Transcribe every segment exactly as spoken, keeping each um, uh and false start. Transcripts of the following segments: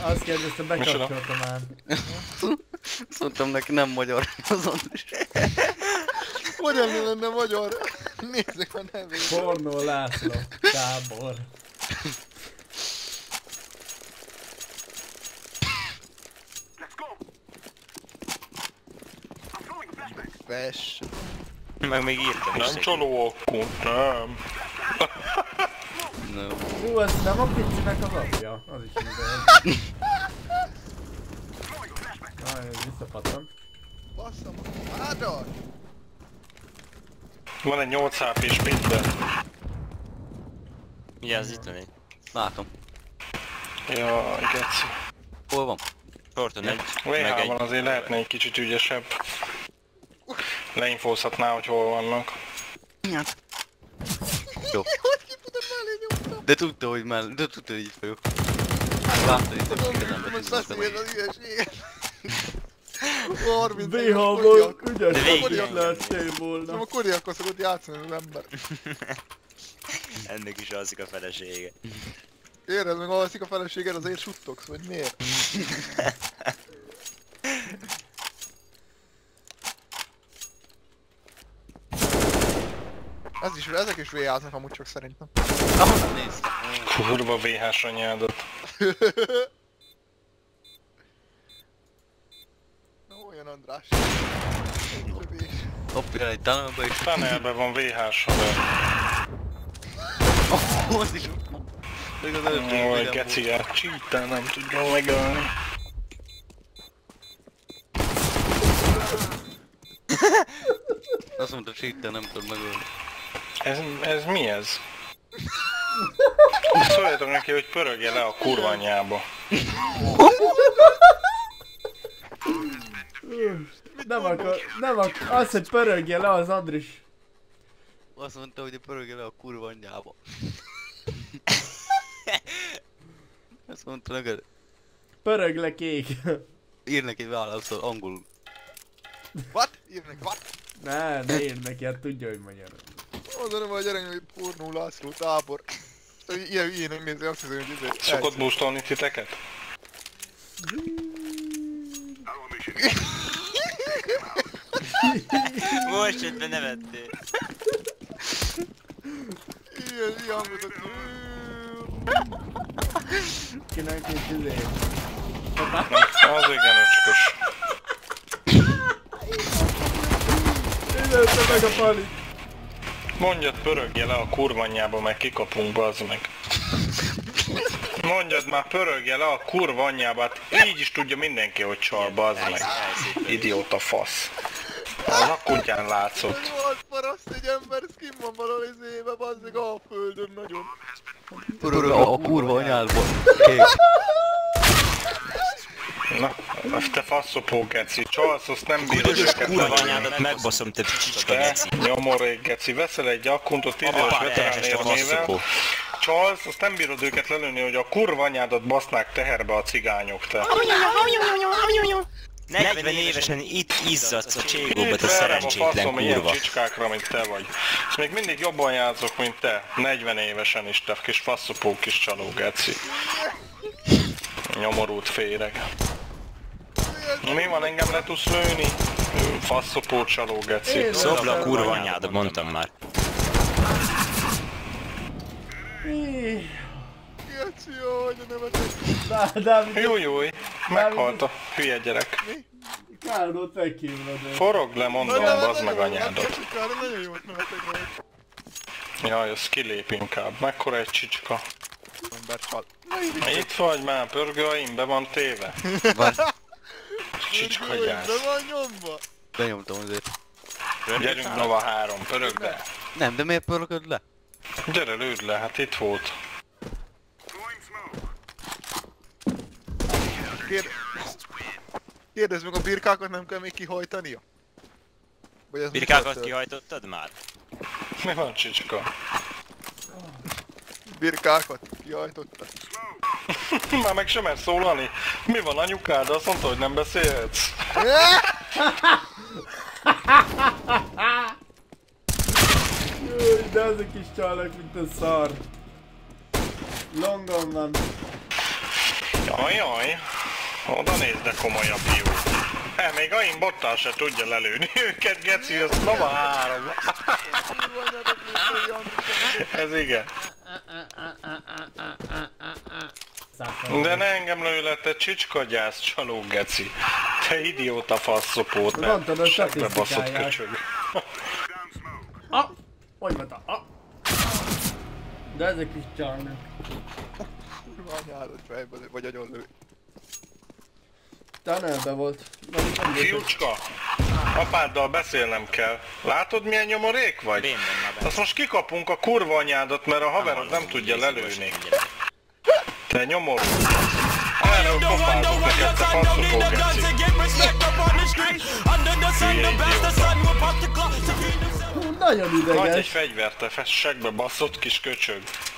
Azt kérdezte, bekapcsolta már. Azt mondtam neki, nem magyar az Andris. Hogyan mi lenne magyar? Nézzük a nevét. Pornó László, tábor. Fes. Meg még írtam is. Nem csaló akkor, nem. No. Hú, ez nem a picinek az apja. Az is így. Aj, ez visszapattant. Basszam, áldal! Van egy nyolc há pés minden. Vigyázz, itt van egy. Látom. Jaj, geci. Hol van? Sorton egy. vé há-ban azért lehetne egy kicsit ügyesebb. Leinfózhatná, hogy hol vannak. Hát. Jó. De tudta, hogy már, de tudta, hogy így vagyok. Látta, hogy itt igazán Most betűzöm beszél az ilyességet. harminc vé há-ban ügyes lehettél volna. Nem a koriakkal szokott játszani az ember. Ennek is alszik a felesége. Érezd meg, alszik a feleséged, azért suttogsz, vagy miért? Ez is, ezek is vé háznak amúgy csak szerintem. Ah, nézd. Kurva vé hás anyádat. Na olyan András. Hoppja, egy tunnelbe is. Tunnelben van vé hás haver. Oh, az is ott van. Még az előbb Jaj, geciát, csítán nem tudja megölni. Azt mondta, csítán nem tud megölni. Ez, ez mi ez? Szóljatok neki, hogy pörögje le a kurva anyjába. Nem akar, nem akar, az, hogy pörögje le az Andris. Azt mondta, hogy pörögje le a kurva anyjába. Azt mondta neked. Pörög le kék. Ír neki válaszol angolul. What? Írnek what? Ne, ne írd neki, hát tudja, hogy magyar. Mondanom, hogy gyerek, hogy Pornó László tábor. Ilyen hülyén nem nézni, azt hiszem, hogy izé... Szokott boostolni titeket? Most jött be, nevettél. Ilyen, ilyen hangot. Kinek egy izé. Az igen öcskös. Illetve meg a Pali. Mondjad, pörögje le a kurva anyjába, meg kikapunk, bazd meg. Mondjad már, pörögje le a kurva anyjába, hát így is tudja mindenki, hogy csal, bazd meg. Idióta fasz. Az a kutyán látszott. Az paraszt, egy ember skin van valahol izébe, bazd meg a földön nagyon. Pörög a kurva anyádba. Kék. Na, te faszopó geci, csalsz, azt nem bírod őket Kurva anyádat megbaszom, te csicska geci. Nyomorék geci, veszel egy akkuntot tízéves veterán érmével, csalsz, azt nem bírod őket lelőni, hogy a kurva anyádat basznak teherbe a cigányok, te. negyven évesen itt izzadsz a cségóba, te Itt verem a szerencsétlen faszom ilyen kurva. csicskákra, mint te vagy. És még mindig jobban játszok, mint te. negyven évesen is, te kis faszopó kis csaló geci. Nyomorult féreg. Mi van, engem le tudsz lőni? Faszopó csaló geci. Szobd le a kurva anyádat, mondtam már. Geci, jaj, de nevetek. Dá, Dávid, Jó, jó, meghalt a hülye gyerek. Kárdót megkívnod. Forog le, mondom, bazd meg anyádat. Nagyon jót nevetek rajta. Jaj, az kilép inkább. Mekkora egy csicska. Ember csal. Itt vagy már, pörgőaim, be van téve. Van. Csicska gyász. De van nyomva. Benyomtam azért. Gyerünk Nova három, pörögd le. Nem, de miért pörögöd le? Gyere, lőd le, hát itt volt. Kér... Kérdezd meg, a birkákat nem kell még kihajtania? Vagy ez Birkákat mutatod? kihajtottad már? Mi van, csicska? Birkákat kihajtottad? Már meg sem mer szólalni. Mi van, anyukád? Azt mondta, hogy nem beszélhetsz. Jaj, de ezek is csalnak, mint a szar. Longon van. Jaj, jaj. Oda nézd, de komoly a fiú. E, még aim bottal se tudja lelőni őket, geci, az Nova három. Ez igen. De ne engem lőj le, te csicskagyász csaló, geci. Te idióta faszopót, mert segbe baszott köcsög. Ah! Hogy mondta? Ah! De ezek is csalnak. Kurva anyádat fejbe lő, vagy agyon lő. Tunnelbe volt. Fiúcska, apáddal beszélnem kell. Látod, milyen nyomorék vagy? Bénben már be. Azt most kikapunk a kurva anyádat, mert a haverod nem tudja lelőni. Te nyomorú. Erről kopáltuk neked, te faszopó, geci. Hülye idióta. Nagyon Nagy egy ideges. fegyvert, te fessekbe baszott kis köcsög.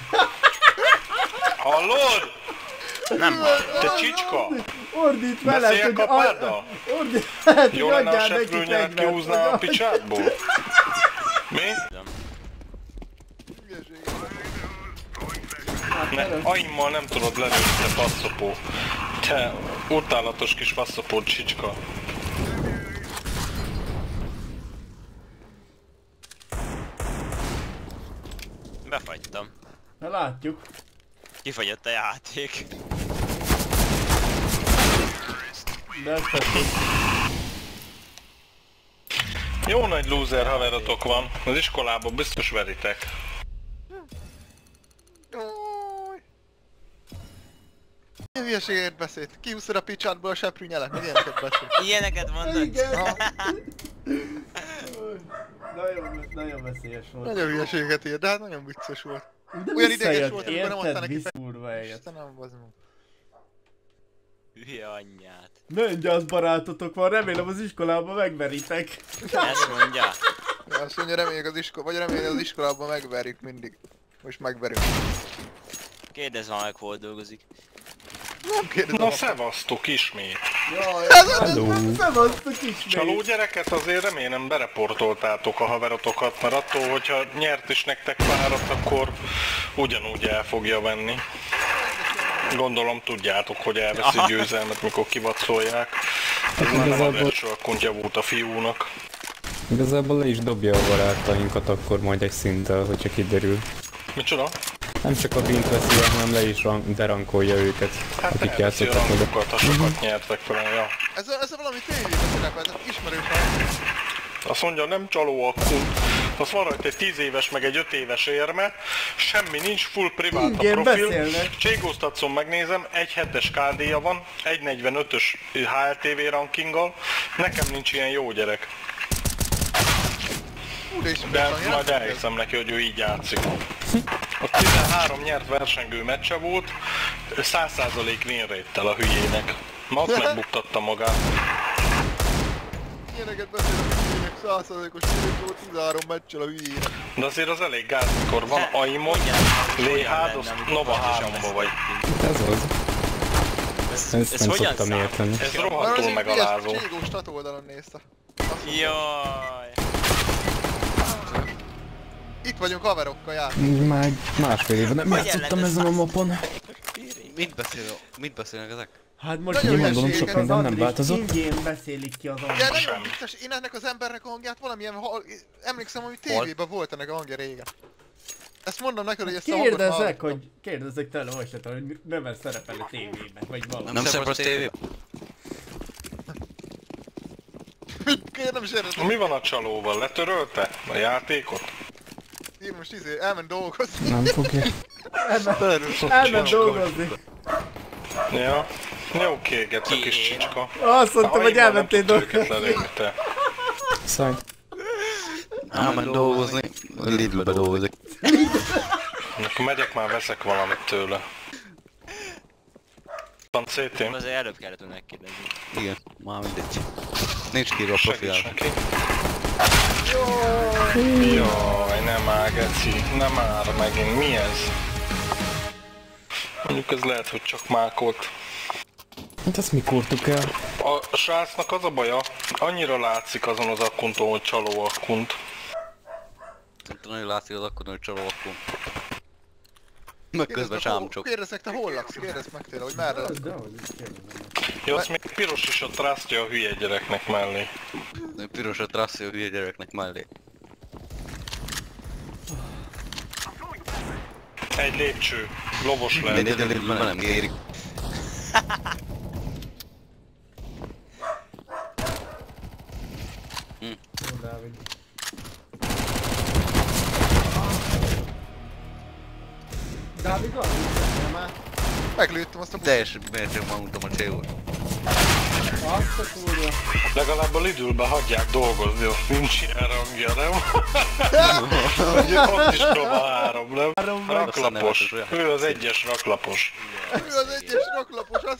Hallod? Nem hallom. Te csicska! Ordít veled, Beszéljek hogy... apáddal? Ordít veled, Jó hogy lenne a adjál neki seprűnyelet fegyvert. kihúzná a picsádból? Mi? Ne, aimmal nem tudod lelőni, te faszopó. Te utálatos kis faszopó csicska. Befagytam. Na látjuk. Kifagyott a játék. De ezt tettük. Jó nagy loser haverotok van, az iskolában biztos veritek. Jaj. Milyen hülyeségért beszélt? Kihúzod a picsádból a seprűnyelet, meg ilyeneket beszélt. Ilyeneket mondod? Igen. Nagyon, nagyon veszélyes volt. Nagyon hülyeséget írt, de hát nagyon vicces volt. De Olyan ideges visszajött, volt, amikor nem adtál érted? neki Visszúrva eljött. Istenem, bazd meg. Hülye anyját. Nagyon gyász barátotok van, remélem az iskolában megveritek. Ezt mondja. Ja, azt mondja, reméljük az iskola, vagy reméljük az iskolában megverjük mindig. Most megverjük. Kérdezz már meg, hol dolgozik. Nem kérdezem. Na szevasztok ismét. Jaj, Hello. szevasztok ismét. Csaló gyereket azért remélem bereportoltátok a haverotokat, mert attól, hogyha nyert is nektek párat, akkor ugyanúgy el fogja venni. Gondolom tudjátok, hogy elveszi győzelmet, mikor kivacolják. Ez már nem a verső a kuntya a fiúnak. Igazából le is dobja a barátainkat akkor majd egy szinttel, hogyha kiderül. Micsoda? Nem csak a bint veszi, hanem le is derankolja őket, Hát akik elveszi a játszottak vele. rangokat, ha sokat nyertek vele, ja. Ez, a, ez a valami tévében szerepelt, ez ismerős hang. Azt mondja, nem csaló a kunt. Azt van rajta egy tíz éves meg egy öt éves érme, semmi nincs, full privát a Igen, profil. beszélnek. Cségóztatszon megnézem, egy hetes ká dé-ja van, egy negyvenötös há el té vé rankinggal. Nekem nincs ilyen jó gyerek. Hú, de ismerős De hang, én majd nem elhiszem neki, hogy ő így játszik. A tizenhárom nyert versengő meccse volt, száz százalék win rate-tel a hülyének. Ma ott megbuktatta magát. Ilyeneket beszélek, hogy hülyének száz százalékos hülyének volt tizenhárom meccsel a hülyének. De azért az elég gáz, mikor van aimod, vé há-d, az Nova háromba vagy. Ez az. Ez, Ezt ez nem hogyan szoktam számít? érteni. Ez rohadtul megalázó. Cségós chat oldalon nézte. Jaj. Itt vagyunk haverokkal játszunk. Már másfél éve nem Hogy játszottam ellen ezen a mapon. Mit beszél, mit beszélnek ezek? Hát most Nagyon ilyen hülyeségek, sok az minden nem Andris változott. változott. Ingyen beszélik ki az De angol. nagyon vicces, én ennek az embernek a hangját valamilyen, ha, emlékszem, hogy tévében volt ennek a hangja régen. Ezt mondom neked, hogy ezt a hangot Kérdezek, hallottam. hogy kérdezek tele Hajsata, hogy nem ez szerepel a tévében, vagy valami. Nem szerepel a tévé? Kérem is érdekel. Mi van a csalóval? Letörölte a játékot? Én most izé, elment dolgozni. Nem fogja. Elment dolgozni. Ja. Jó kéget a kis csicska. Azt mondtam, hogy elmentél dolgozni. Őket lelőni, te. Száj. Elment dolgozni, Lidlbe dolgozik. Akkor megyek már, veszek valamit tőle. Van cé té? Azért előbb kellett volna megkérdezni. Igen, már mindegy. Nincs kiírva a profil. Segíts neki. Jaj, nem áll, geci. Nem már megint. Mi ez? Mondjuk ez lehet, hogy csak mákolt. Hát ezt mikor tuk el? A srácnak az a baja, annyira látszik azon az akkunton, hogy csaló akkunt. Nem tudom, hogy látszik az akkor, hogy csaló akkor. Meg közben sámcsok. Kérdezd meg, te hol laksz? Kérdezd meg tőle, hogy merre laksz. Dehogy is kérdezem. Jó, azt még piros is a trasztja a hülye gyereknek mellé. Piros a trasszja a hülye gyereknek mellé. Egy lépcső. Lovos De lehet. ide lépcsőben nem kérik. Jó, Dávid. Dávid van? Nem már? Meglőttem azt a buszot. Teljes mértékben mondtam a csévót. Azt a kurva. Legalább a Lidlbe hagyják dolgozni, ott nincs ilyen rangja, nem? Ugye ott is próba három, nem? Három vagy. Raklapos. Ő az egyes raklapos. Ő az egyes raklapos, az...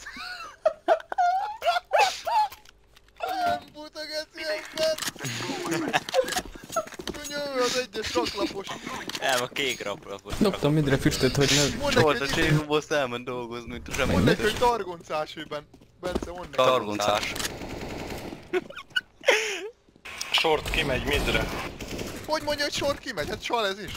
Ilyen buta geci ember! Tudja, ő az egyes raklapos. Nem, a kék raklapos. Dobtam mindre füstöt, hogy ne... Mondd Volt a neki, hogy csévóból elment dolgozni, mint a mondd neki, hogy semmi. targoncás őben. Bence, mondd neki. Targoncás. Short kimegy midre. Hogy mondja, hogy sor kimegy? Hát csal ez is.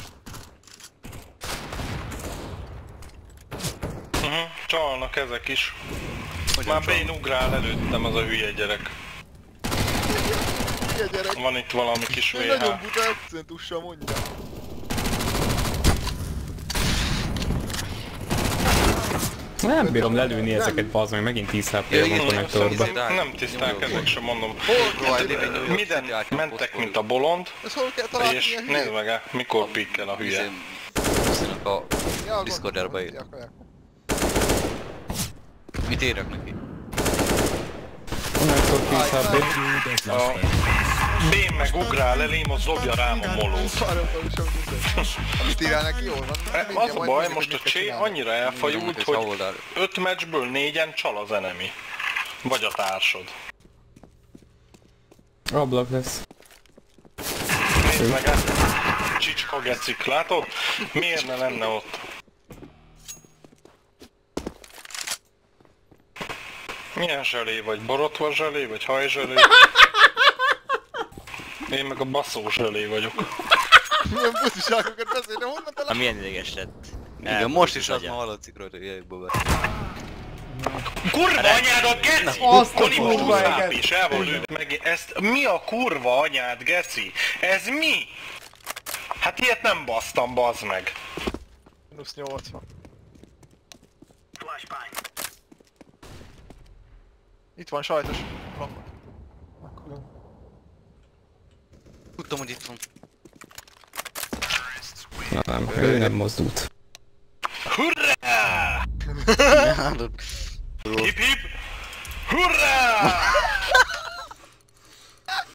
Uh-huh. Csalnak ezek is. Hogyan Már csalnak? Bane ugrál előttem az a hülye gyerek. Hülye gyerek. Van itt valami kis Ő vé nagyon há. buta akcentussal mondja. Nem bírom lelőni ezeket, bazd meg, megint tíz há pé van a konnektorba. Nem, nem tiszták ezek sem, mondom. Hol Minden mentek, mint a bolond, Ez hol kell találni és ilyen nézd hülyét? meg el, mikor pikkel a hülye. Köszönök a Ja, Discorderba gondolom, ír. hogy akarják. Mit érek neki? Konnektor tíz há pé. A Bane meg ugrál elém, az dobja rám a molót. Szaratosan buszos. Amit írál neki, jól van. E, Mindjárt Az a majd baj, megnézzük, most a mit kell csé csinálni. annyira elfajult, hogy öt meccsből négyen csal az enemy. Vagy a társad. Ablak lesz. Nézd meg el. Csicska gecik, látod? Miért ne lenne ott? Milyen zselé vagy? Borotva zselé vagy hajzselé? Én meg a baszó zselé vagyok. Milyen busziságokat beszél, de honnan Na talál? milyen ideges lett. Igen, most is az agya. ma hallatszik rajta, hogy jöjjük be. Kurva anyádat, geci! Azt a Koni most kurva húszáp eget. is, el volt lőtt meg. Ezt mi a kurva anyád, geci? Ez mi? Hát ilyet nem basztam, bazd meg. Minusz nyolcvan. Itt van sajtos. Flankon. Tudtam, hogy itt van. Na nem, ő nem mozdult. Hurrá! Látod? Hip hip!